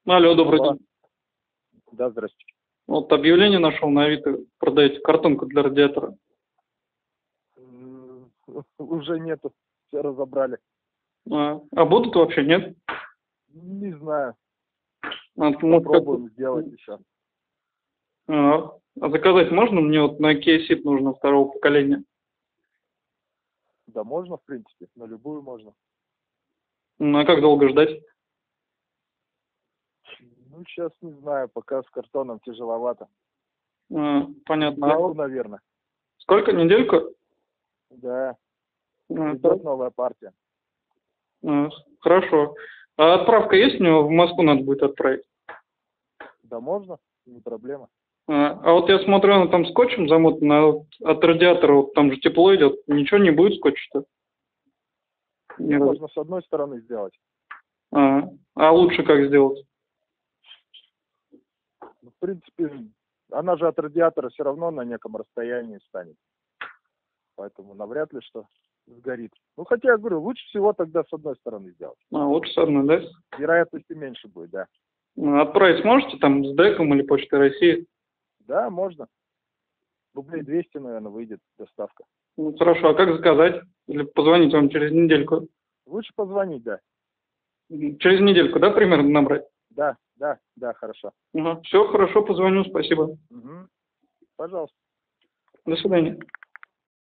Алло, добрый Алло. день. Да, здравствуйте. Вот объявление нашел на Авито, продаете картонку для радиатора. Уже нету, все разобрали. А будут вообще, нет? Не знаю, Может, попробуем сделать еще. А заказать можно? Мне вот на Kia Ceed нужно второго поколения. Да можно, в принципе, на любую можно. А как долго ждать? Ну, сейчас не знаю, пока с картоном тяжеловато. Понятно. Недельку, наверное. Сколько? Недельку? Да, А, идет новая партия. Хорошо. А отправка есть у него? В Москву надо будет отправить. Да можно, не проблема. А вот я смотрю, она там скотчем замотана, а вот от радиатора вот там же тепло идет. Ничего не будет скотча-то? Ни разу. Можно с одной стороны сделать. А лучше как сделать? Ну, в принципе, она же от радиатора все равно на неком расстоянии станет. Поэтому навряд ли что сгорит. Ну, хотя я говорю, лучше всего тогда с одной стороны сделать. Лучше с одной, да? Вероятности меньше будет, да. Отправить можете там с ДЭКом или Почтой России? Да, можно. Рублей 200, наверное, выйдет доставка. Хорошо, а как заказать? Или позвонить вам через недельку? Лучше позвонить, да. Через недельку, да, примерно набрать? Да, хорошо. Все, хорошо, позвоню, спасибо. Угу. Пожалуйста. До свидания.